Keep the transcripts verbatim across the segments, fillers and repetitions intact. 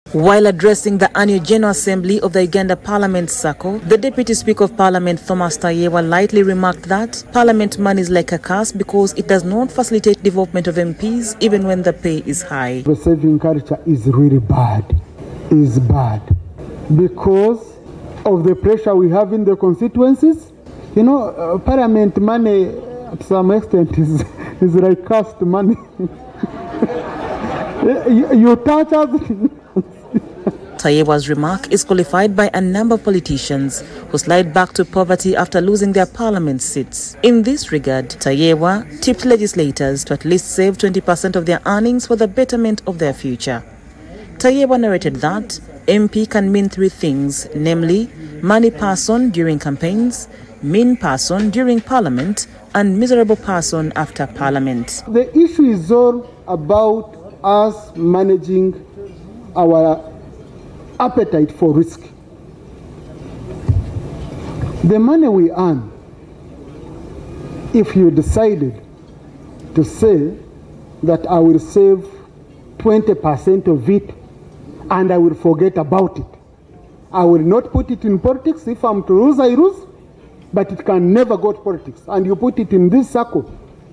While addressing the annual General Assembly of the Uganda Parliament Circle, the Deputy Speaker of Parliament Thomas Tayebwa lightly remarked that Parliament money is like a curse because it does not facilitate development of M Ps even when the pay is high. The saving culture is really bad, is bad because of the pressure we have in the constituencies. You know, uh, Parliament money to some extent is, is like cursed money. you, you touch us. Tayebwa's remark is qualified by a number of politicians who slide back to poverty after losing their parliament seats. In this regard, Tayebwa tipped legislators to at least save twenty percent of their earnings for the betterment of their future. Tayebwa narrated that M P can mean three things, namely money person during campaigns, mean person during parliament, and miserable person after parliament. The issue is all about us managing our appetite for risk. The money we earn, if you decided to say that I will save twenty percent of it and I will forget about it, I will not put it in politics. If I'm to lose, I lose, but it can never go to politics. And you put it in this circle,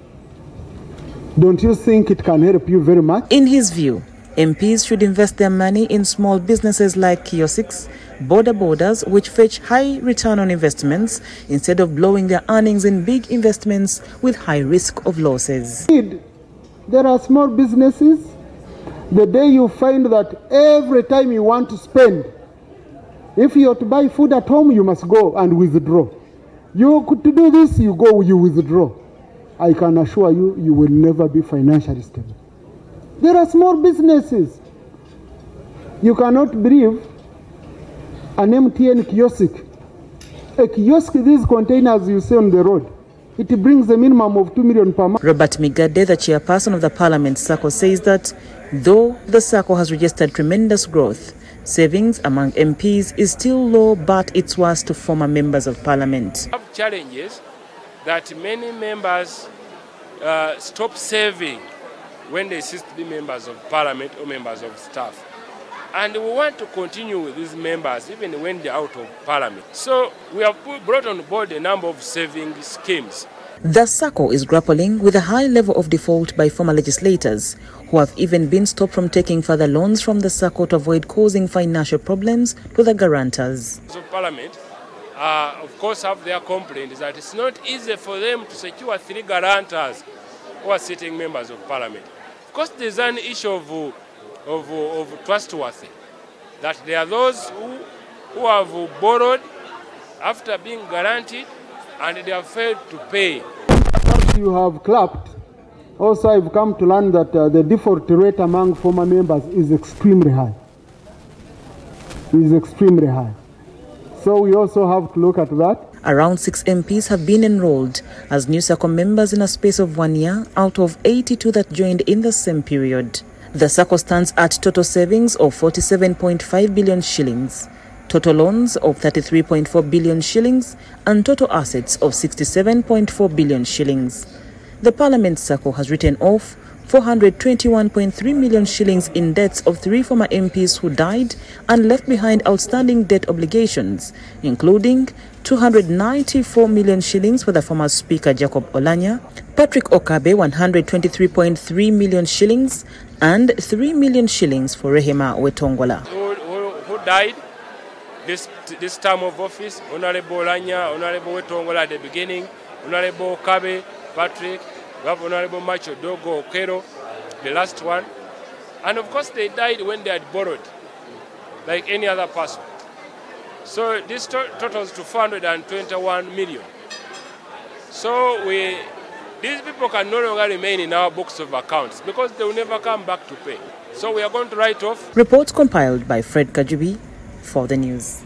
don't you think it can help you very much? In his view, M Ps should invest their money in small businesses like kiosks, border borders, which fetch high return on investments, instead of blowing their earnings in big investments with high risk of losses. There are small businesses. The day you find that every time you want to spend, if you are to buy food at home, you must go and withdraw. You could to do this, you go, you withdraw. I can assure you, you will never be financially stable. There are small businesses. You cannot believe an M T N kiosk. A kiosk, these containers you see on the road, it brings a minimum of two million per month. Robert Migade, the chairperson of the Parliament Circle, says that though the Circle has registered tremendous growth, savings among M Ps is still low, but it's worse to former members of Parliament. We have challenges that many members uh, stop saving when they cease to be members of Parliament or members of staff. And we want to continue with these members even when they're out of Parliament. So we have put, brought on board a number of saving schemes. The Circle is grappling with a high level of default by former legislators who have even been stopped from taking further loans from the Circle to avoid causing financial problems to the guarantors. So Parliament, uh, of course, have their complaint that it's not easy for them to secure three guarantors who are sitting members of Parliament. Of course, there's an issue of, of, of trustworthy, that there are those who, who have borrowed after being guaranteed and they have failed to pay. You have clapped. Also, I've come to learn that uh, the default rate among former members is extremely high. Is extremely high. So we also have to look at that. Around six M Ps have been enrolled as new Circle members in a space of one year out of eighty-two that joined in the same period. The Circle stands at total savings of forty-seven point five billion shillings, total loans of thirty-three point four billion shillings, and total assets of sixty-seven point four billion shillings. The Parliament Circle has written off four hundred twenty-one point three million shillings in debts of three former M Ps who died and left behind outstanding debt obligations, including two hundred ninety-four million shillings for the former Speaker Jacob Olanya, Patrick Okabe one hundred twenty-three point three million shillings, and three million shillings for Rehema Wetongola. Who, who, who died this, this term of office? Honorable Olanya, Honorable Wetongola at the beginning, Honorable Okabe, Patrick, we have Honorable Macho Dogo Okero, the last one. And of course they died when they had borrowed, like any other person. So this to totals to four hundred twenty-one million. So we, these people can no longer remain in our books of accounts because they will never come back to pay. So we are going to write off. Reports compiled by Fred Kajubi for the news.